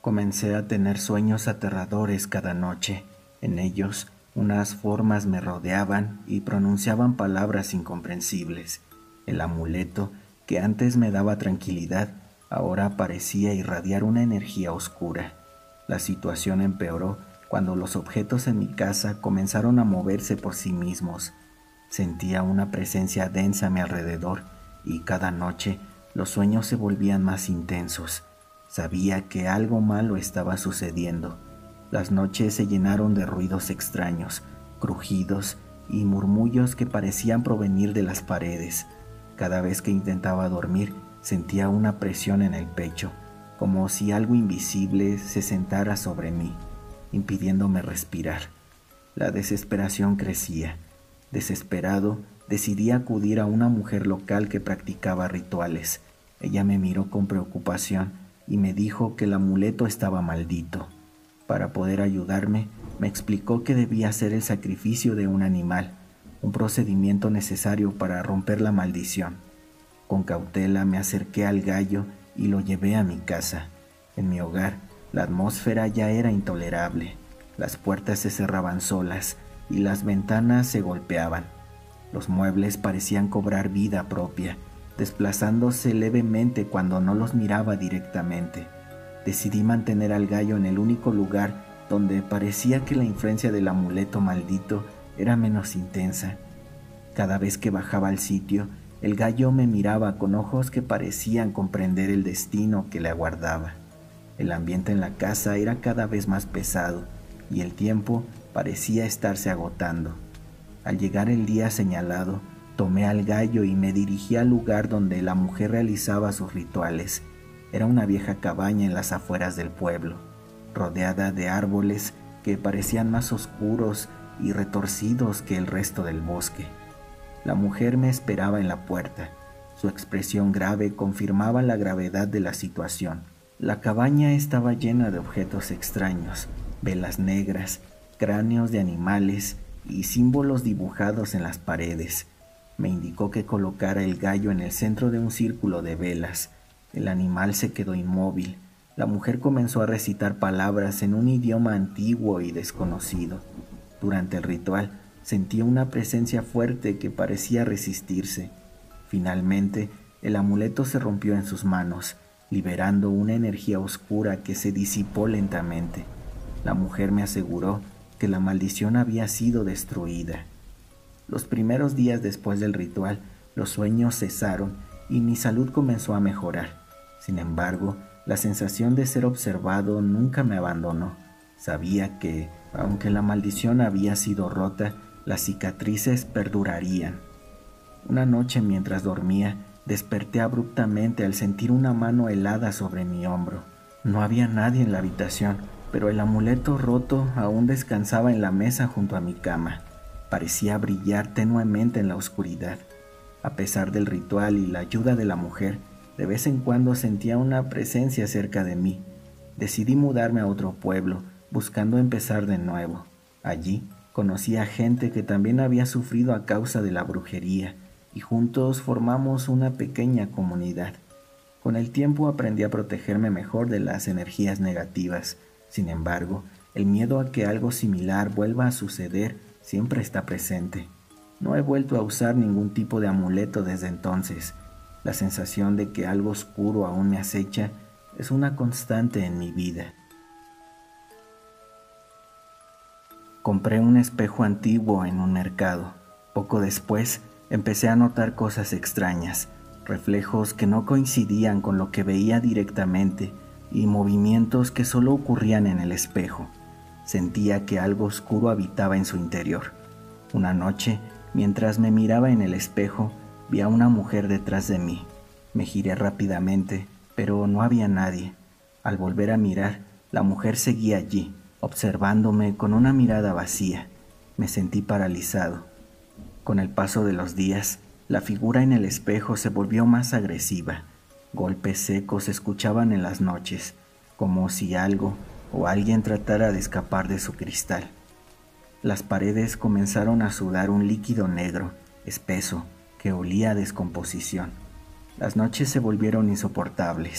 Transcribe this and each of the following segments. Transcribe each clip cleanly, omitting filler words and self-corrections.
Comencé a tener sueños aterradores cada noche. En ellos, unas formas me rodeaban y pronunciaban palabras incomprensibles. El amuleto, que antes me daba tranquilidad, ahora parecía irradiar una energía oscura. La situación empeoró cuando los objetos en mi casa comenzaron a moverse por sí mismos. Sentía una presencia densa a mi alrededor y cada noche los sueños se volvían más intensos. Sabía que algo malo estaba sucediendo. Las noches se llenaron de ruidos extraños, crujidos y murmullos que parecían provenir de las paredes. Cada vez que intentaba dormir, sentía una presión en el pecho, como si algo invisible se sentara sobre mí, impidiéndome respirar. La desesperación crecía. Desesperado, decidí acudir a una mujer local que practicaba rituales. Ella me miró con preocupación y me dijo que el amuleto estaba maldito. Para poder ayudarme, me explicó que debía hacer el sacrificio de un animal, un procedimiento necesario para romper la maldición. Con cautela me acerqué al gallo y lo llevé a mi casa. En mi hogar, la atmósfera ya era intolerable. Las puertas se cerraban solas y las ventanas se golpeaban. Los muebles parecían cobrar vida propia, desplazándose levemente cuando no los miraba directamente. Decidí mantener al gallo en el único lugar donde parecía que la influencia del amuleto maldito era menos intensa. Cada vez que bajaba al sitio, el gallo me miraba con ojos que parecían comprender el destino que le aguardaba. El ambiente en la casa era cada vez más pesado y el tiempo parecía estarse agotando. Al llegar el día señalado, tomé al gallo y me dirigí al lugar donde la mujer realizaba sus rituales. Era una vieja cabaña en las afueras del pueblo, rodeada de árboles que parecían más oscuros y retorcidos que el resto del bosque. La mujer me esperaba en la puerta. Su expresión grave confirmaba la gravedad de la situación. La cabaña estaba llena de objetos extraños, velas negras, cráneos de animales y símbolos dibujados en las paredes. Me indicó que colocara el gallo en el centro de un círculo de velas. El animal se quedó inmóvil. La mujer comenzó a recitar palabras en un idioma antiguo y desconocido. Durante el ritual, sentí una presencia fuerte que parecía resistirse. Finalmente, el amuleto se rompió en sus manos, liberando una energía oscura que se disipó lentamente. La mujer me aseguró que la maldición había sido destruida. Los primeros días después del ritual, los sueños cesaron y mi salud comenzó a mejorar. Sin embargo, la sensación de ser observado nunca me abandonó. Sabía que, aunque la maldición había sido rota, las cicatrices perdurarían. Una noche mientras dormía, desperté abruptamente al sentir una mano helada sobre mi hombro. No había nadie en la habitación, pero el amuleto roto aún descansaba en la mesa junto a mi cama. Parecía brillar tenuemente en la oscuridad. A pesar del ritual y la ayuda de la mujer, de vez en cuando sentía una presencia cerca de mí. Decidí mudarme a otro pueblo, buscando empezar de nuevo. Allí conocí a gente que también había sufrido a causa de la brujería, y juntos formamos una pequeña comunidad. Con el tiempo aprendí a protegerme mejor de las energías negativas. Sin embargo, el miedo a que algo similar vuelva a suceder siempre está presente. No he vuelto a usar ningún tipo de amuleto desde entonces. La sensación de que algo oscuro aún me acecha es una constante en mi vida. Compré un espejo antiguo en un mercado. Poco después, empecé a notar cosas extrañas, reflejos que no coincidían con lo que veía directamente y movimientos que solo ocurrían en el espejo. Sentía que algo oscuro habitaba en su interior. Una noche, mientras me miraba en el espejo, vi a una mujer detrás de mí. Me giré rápidamente, pero no había nadie. Al volver a mirar, la mujer seguía allí, observándome con una mirada vacía. Me sentí paralizado. Con el paso de los días, la figura en el espejo se volvió más agresiva. Golpes secos se escuchaban en las noches, como si algo o alguien tratara de escapar de su cristal. Las paredes comenzaron a sudar un líquido negro, espeso, que olía a descomposición. Las noches se volvieron insoportables.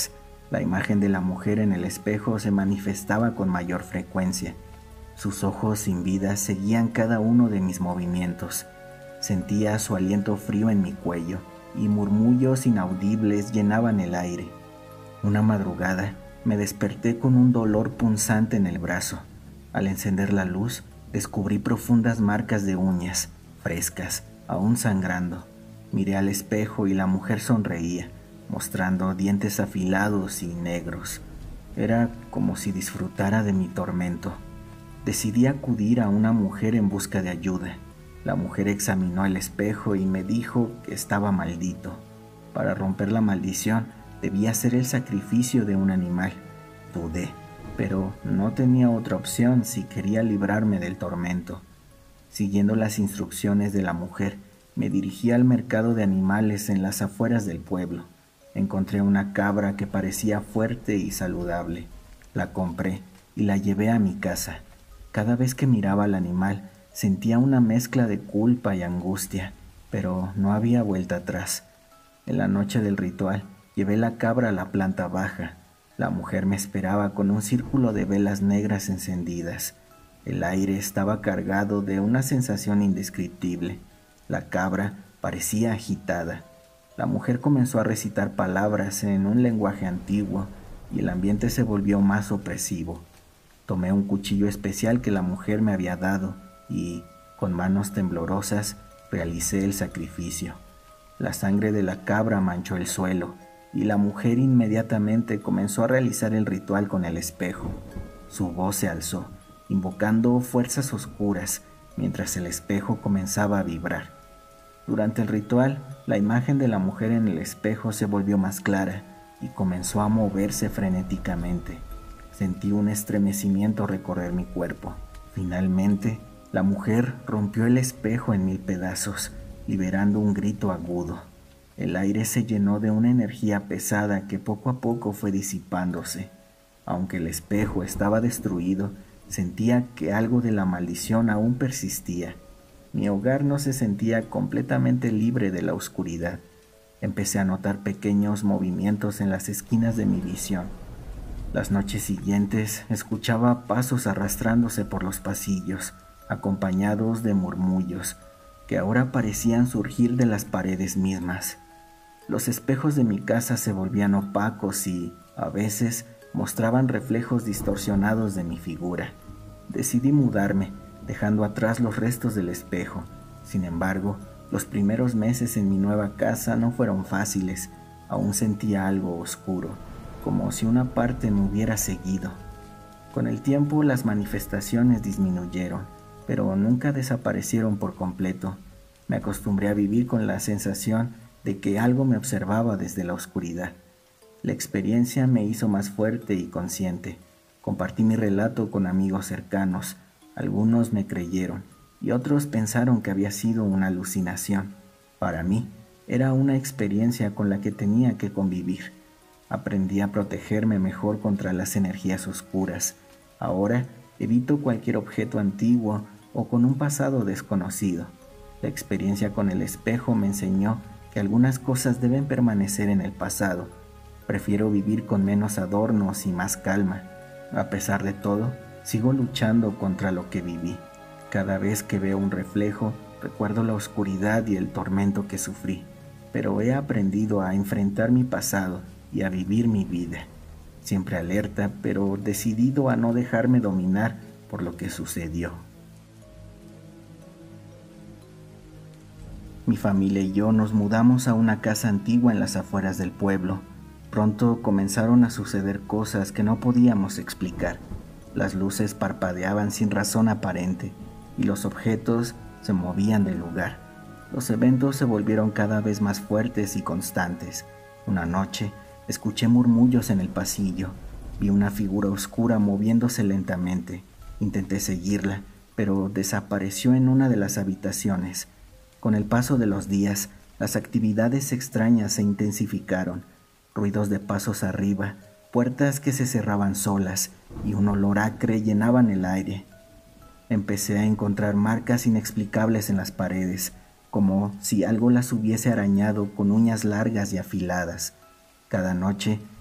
La imagen de la mujer en el espejo se manifestaba con mayor frecuencia. Sus ojos sin vida seguían cada uno de mis movimientos. Sentía su aliento frío en mi cuello y murmullos inaudibles llenaban el aire. Una madrugada me desperté con un dolor punzante en el brazo. Al encender la luz, descubrí profundas marcas de uñas, frescas, aún sangrando. Miré al espejo y la mujer sonreía, mostrando dientes afilados y negros. Era como si disfrutara de mi tormento. Decidí acudir a una mujer en busca de ayuda. La mujer examinó el espejo y me dijo que estaba maldito. Para romper la maldición, debía hacer el sacrificio de un animal. Dudé, pero no tenía otra opción si quería librarme del tormento. Siguiendo las instrucciones de la mujer, me dirigí al mercado de animales en las afueras del pueblo. Encontré una cabra que parecía fuerte y saludable. La compré y la llevé a mi casa. Cada vez que miraba al animal, sentía una mezcla de culpa y angustia, pero no había vuelta atrás. En la noche del ritual, llevé la cabra a la planta baja. La mujer me esperaba con un círculo de velas negras encendidas. El aire estaba cargado de una sensación indescriptible. La cabra parecía agitada. La mujer comenzó a recitar palabras en un lenguaje antiguo y el ambiente se volvió más opresivo. Tomé un cuchillo especial que la mujer me había dado y, con manos temblorosas, realicé el sacrificio. La sangre de la cabra manchó el suelo y la mujer inmediatamente comenzó a realizar el ritual con el espejo. Su voz se alzó, invocando fuerzas oscuras, mientras el espejo comenzaba a vibrar. Durante el ritual, la imagen de la mujer en el espejo se volvió más clara y comenzó a moverse frenéticamente. Sentí un estremecimiento recorrer mi cuerpo. Finalmente, la mujer rompió el espejo en 1000 pedazos, liberando un grito agudo. El aire se llenó de una energía pesada que poco a poco fue disipándose. Aunque el espejo estaba destruido, sentía que algo de la maldición aún persistía. Mi hogar no se sentía completamente libre de la oscuridad. Empecé a notar pequeños movimientos en las esquinas de mi visión. Las noches siguientes escuchaba pasos arrastrándose por los pasillos, acompañados de murmullos que ahora parecían surgir de las paredes mismas. Los espejos de mi casa se volvían opacos y, a veces, mostraban reflejos distorsionados de mi figura. Decidí mudarme, dejando atrás los restos del espejo. Sin embargo, los primeros meses en mi nueva casa no fueron fáciles. Aún sentía algo oscuro, como si una parte me hubiera seguido. Con el tiempo las manifestaciones disminuyeron, pero nunca desaparecieron por completo. Me acostumbré a vivir con la sensación de que algo me observaba desde la oscuridad. La experiencia me hizo más fuerte y consciente. Compartí mi relato con amigos cercanos. Algunos me creyeron y otros pensaron que había sido una alucinación. Para mí, era una experiencia con la que tenía que convivir. Aprendí a protegerme mejor contra las energías oscuras. Ahora evito cualquier objeto antiguo o con un pasado desconocido. La experiencia con el espejo me enseñó que algunas cosas deben permanecer en el pasado. Prefiero vivir con menos adornos y más calma. A pesar de todo, sigo luchando contra lo que viví. Cada vez que veo un reflejo, recuerdo la oscuridad y el tormento que sufrí. Pero he aprendido a enfrentar mi pasado y a vivir mi vida. Siempre alerta, pero decidido a no dejarme dominar por lo que sucedió. Mi familia y yo nos mudamos a una casa antigua en las afueras del pueblo. Pronto comenzaron a suceder cosas que no podíamos explicar. Las luces parpadeaban sin razón aparente y los objetos se movían del lugar. Los eventos se volvieron cada vez más fuertes y constantes. Una noche, escuché murmullos en el pasillo. Vi una figura oscura moviéndose lentamente. Intenté seguirla, pero desapareció en una de las habitaciones. Con el paso de los días, las actividades extrañas se intensificaron. Ruidos de pasos arriba, puertas que se cerraban solas y un olor acre llenaban el aire. Empecé a encontrar marcas inexplicables en las paredes, como si algo las hubiese arañado con uñas largas y afiladas. Cada noche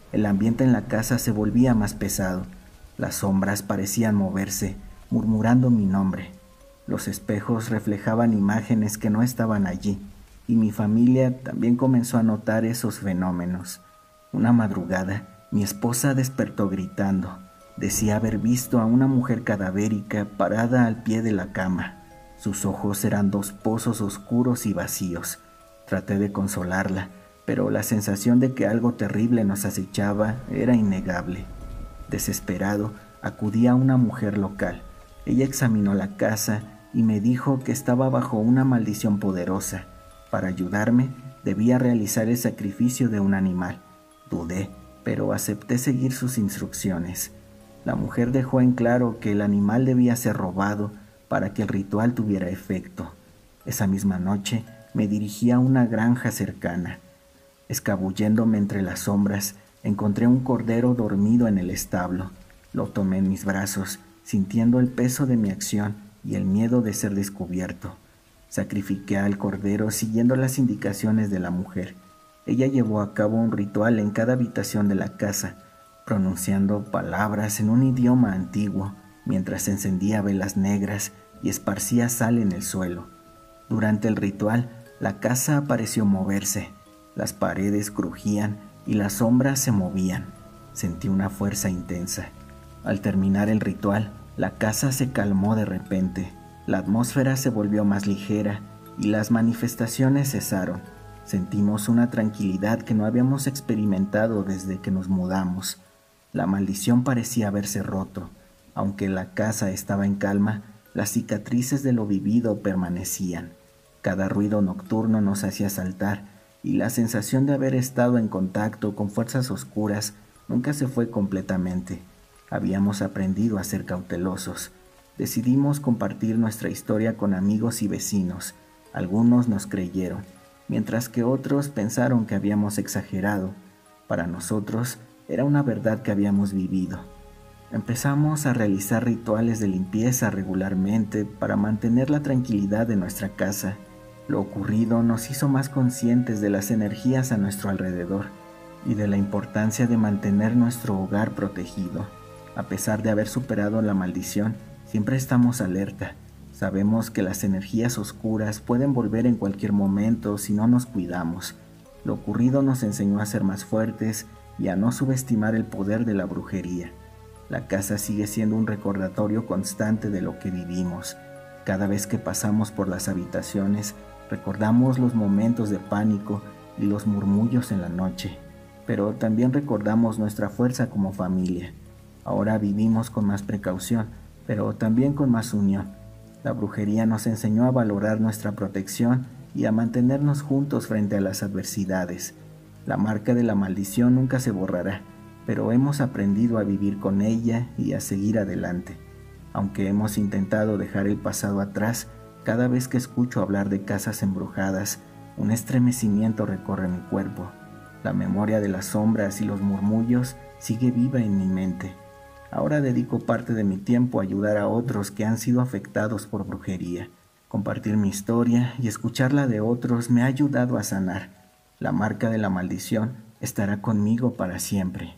El ambiente en la casa se volvía más pesado. Las sombras parecían moverse, murmurando mi nombre. Los espejos reflejaban imágenes que no estaban allí, y mi familia también comenzó a notar esos fenómenos. Una madrugada, mi esposa despertó gritando. Decía haber visto a una mujer cadavérica parada al pie de la cama. Sus ojos eran dos pozos oscuros y vacíos. Traté de consolarla, pero la sensación de que algo terrible nos acechaba era innegable. Desesperado, acudí a una mujer local. Ella examinó la casa y me dijo que estaba bajo una maldición poderosa. Para ayudarme, debía realizar el sacrificio de un animal. Dudé, pero acepté seguir sus instrucciones. La mujer dejó en claro que el animal debía ser robado para que el ritual tuviera efecto. Esa misma noche me dirigí a una granja cercana. Escabulléndome entre las sombras, encontré un cordero dormido en el establo. Lo tomé en mis brazos, sintiendo el peso de mi acción y el miedo de ser descubierto. Sacrifiqué al cordero siguiendo las indicaciones de la mujer. Ella llevó a cabo un ritual en cada habitación de la casa, pronunciando palabras en un idioma antiguo, mientras encendía velas negras y esparcía sal en el suelo. Durante el ritual, la casa pareció moverse. Las paredes crujían y las sombras se movían. Sentí una fuerza intensa. Al terminar el ritual, la casa se calmó de repente. La atmósfera se volvió más ligera y las manifestaciones cesaron. Sentimos una tranquilidad que no habíamos experimentado desde que nos mudamos. La maldición parecía haberse roto. Aunque la casa estaba en calma, las cicatrices de lo vivido permanecían. Cada ruido nocturno nos hacía saltar y la sensación de haber estado en contacto con fuerzas oscuras nunca se fue completamente. Habíamos aprendido a ser cautelosos. Decidimos compartir nuestra historia con amigos y vecinos. Algunos nos creyeron, mientras que otros pensaron que habíamos exagerado. Para nosotros era una verdad que habíamos vivido. Empezamos a realizar rituales de limpieza regularmente para mantener la tranquilidad de nuestra casa. Lo ocurrido nos hizo más conscientes de las energías a nuestro alrededor y de la importancia de mantener nuestro hogar protegido. A pesar de haber superado la maldición, siempre estamos alerta. Sabemos que las energías oscuras pueden volver en cualquier momento si no nos cuidamos. Lo ocurrido nos enseñó a ser más fuertes y a no subestimar el poder de la brujería. La casa sigue siendo un recordatorio constante de lo que vivimos. Cada vez que pasamos por las habitaciones, recordamos los momentos de pánico y los murmullos en la noche, pero también recordamos nuestra fuerza como familia. Ahora vivimos con más precaución, pero también con más unión. La brujería nos enseñó a valorar nuestra protección y a mantenernos juntos frente a las adversidades. La marca de la maldición nunca se borrará, pero hemos aprendido a vivir con ella y a seguir adelante. Aunque hemos intentado dejar el pasado atrás, cada vez que escucho hablar de casas embrujadas, un estremecimiento recorre mi cuerpo. La memoria de las sombras y los murmullos sigue viva en mi mente. Ahora dedico parte de mi tiempo a ayudar a otros que han sido afectados por brujería. Compartir mi historia y escucharla de otros me ha ayudado a sanar. La marca de la maldición estará conmigo para siempre.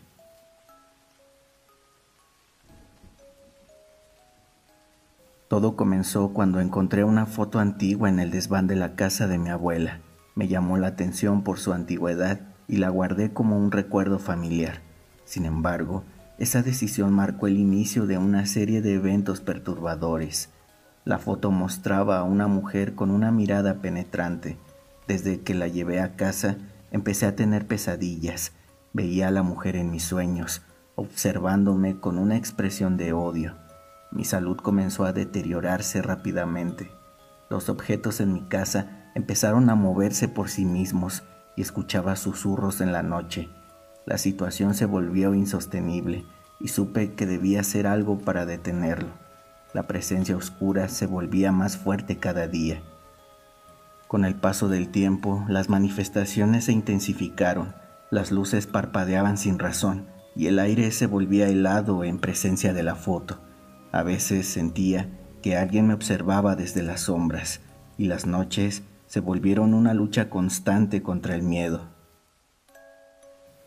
Todo comenzó cuando encontré una foto antigua en el desván de la casa de mi abuela. Me llamó la atención por su antigüedad y la guardé como un recuerdo familiar. Sin embargo, esa decisión marcó el inicio de una serie de eventos perturbadores. La foto mostraba a una mujer con una mirada penetrante. Desde que la llevé a casa, empecé a tener pesadillas. Veía a la mujer en mis sueños, observándome con una expresión de odio. Mi salud comenzó a deteriorarse rápidamente. Los objetos en mi casa empezaron a moverse por sí mismos y escuchaba susurros en la noche. La situación se volvió insostenible y supe que debía hacer algo para detenerlo. La presencia oscura se volvía más fuerte cada día. Con el paso del tiempo, las manifestaciones se intensificaron. Las luces parpadeaban sin razón y el aire se volvía helado en presencia de la foto. A veces sentía que alguien me observaba desde las sombras y las noches se volvieron una lucha constante contra el miedo.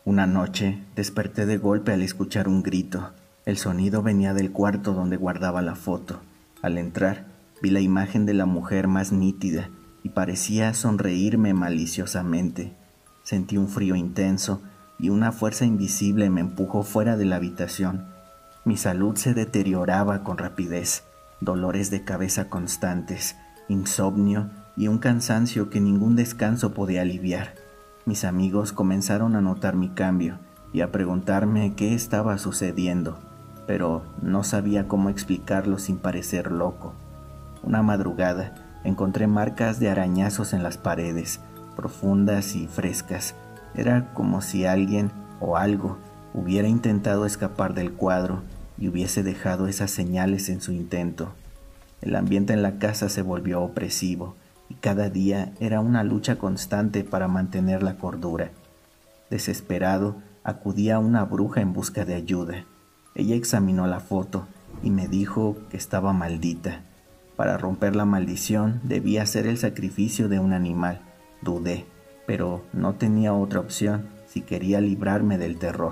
Una noche desperté de golpe al escuchar un grito. El sonido venía del cuarto donde guardaba la foto. Al entrar, vi la imagen de la mujer más nítida y parecía sonreírme maliciosamente. Sentí un frío intenso y una fuerza invisible me empujó fuera de la habitación. Mi salud se deterioraba con rapidez, dolores de cabeza constantes, insomnio y un cansancio que ningún descanso podía aliviar. Mis amigos comenzaron a notar mi cambio y a preguntarme qué estaba sucediendo, pero no sabía cómo explicarlo sin parecer loco. Una madrugada encontré marcas de arañazos en las paredes, profundas y frescas. Era como si alguien o algo hubiera intentado escapar del cuadro y hubiese dejado esas señales en su intento. El ambiente en la casa se volvió opresivo y cada día era una lucha constante para mantener la cordura. Desesperado, acudí a una bruja en busca de ayuda. Ella examinó la foto y me dijo que estaba maldita. Para romper la maldición debía hacer el sacrificio de un animal. Dudé, pero no tenía otra opción si quería librarme del terror.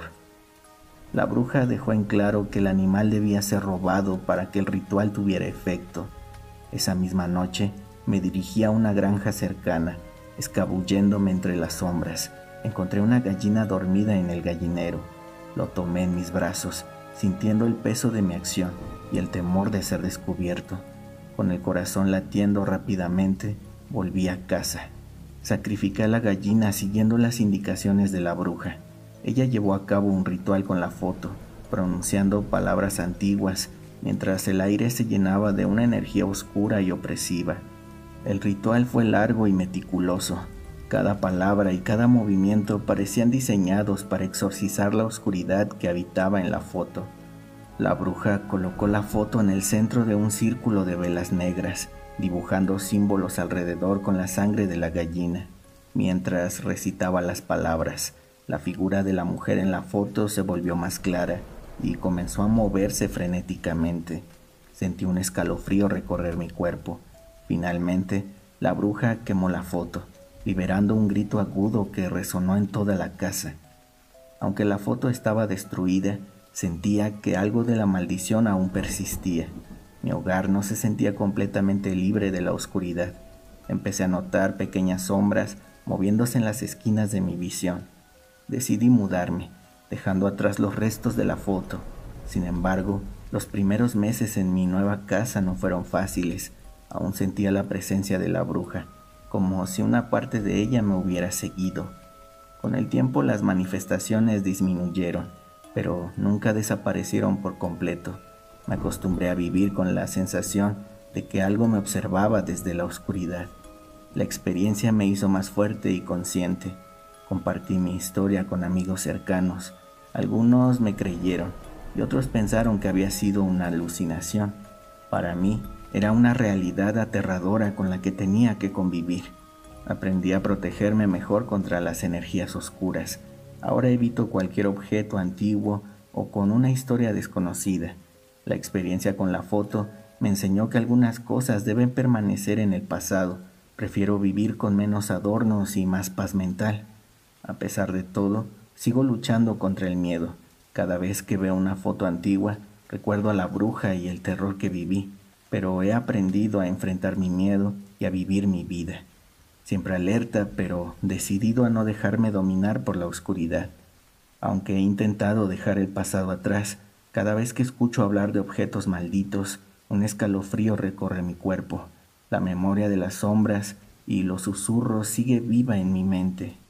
La bruja dejó en claro que el animal debía ser robado para que el ritual tuviera efecto. Esa misma noche me dirigí a una granja cercana, escabulléndome entre las sombras. Encontré una gallina dormida en el gallinero. Lo tomé en mis brazos, sintiendo el peso de mi acción y el temor de ser descubierto. Con el corazón latiendo rápidamente, volví a casa. Sacrifiqué a la gallina siguiendo las indicaciones de la bruja. Ella llevó a cabo un ritual con la foto, pronunciando palabras antiguas, mientras el aire se llenaba de una energía oscura y opresiva. El ritual fue largo y meticuloso. Cada palabra y cada movimiento parecían diseñados para exorcizar la oscuridad que habitaba en la foto. La bruja colocó la foto en el centro de un círculo de velas negras, dibujando símbolos alrededor con la sangre de la gallina. Mientras recitaba las palabras, la figura de la mujer en la foto se volvió más clara y comenzó a moverse frenéticamente. Sentí un escalofrío recorrer mi cuerpo. Finalmente, la bruja quemó la foto, liberando un grito agudo que resonó en toda la casa. Aunque la foto estaba destruida, sentía que algo de la maldición aún persistía. Mi hogar no se sentía completamente libre de la oscuridad. Empecé a notar pequeñas sombras moviéndose en las esquinas de mi visión. Decidí mudarme, dejando atrás los restos de la foto. Sin embargo, los primeros meses en mi nueva casa no fueron fáciles. Aún sentía la presencia de la bruja, como si una parte de ella me hubiera seguido. Con el tiempo las manifestaciones disminuyeron, pero nunca desaparecieron por completo. Me acostumbré a vivir con la sensación de que algo me observaba desde la oscuridad. La experiencia me hizo más fuerte y consciente. Compartí mi historia con amigos cercanos. Algunos me creyeron y otros pensaron que había sido una alucinación. Para mí, era una realidad aterradora con la que tenía que convivir. Aprendí a protegerme mejor contra las energías oscuras. Ahora evito cualquier objeto antiguo o con una historia desconocida. La experiencia con la foto me enseñó que algunas cosas deben permanecer en el pasado. Prefiero vivir con menos adornos y más paz mental. A pesar de todo, sigo luchando contra el miedo. Cada vez que veo una foto antigua, recuerdo a la bruja y el terror que viví, pero he aprendido a enfrentar mi miedo y a vivir mi vida. Siempre alerta, pero decidido a no dejarme dominar por la oscuridad. Aunque he intentado dejar el pasado atrás, cada vez que escucho hablar de objetos malditos, un escalofrío recorre mi cuerpo. La memoria de las sombras y los susurros sigue viva en mi mente.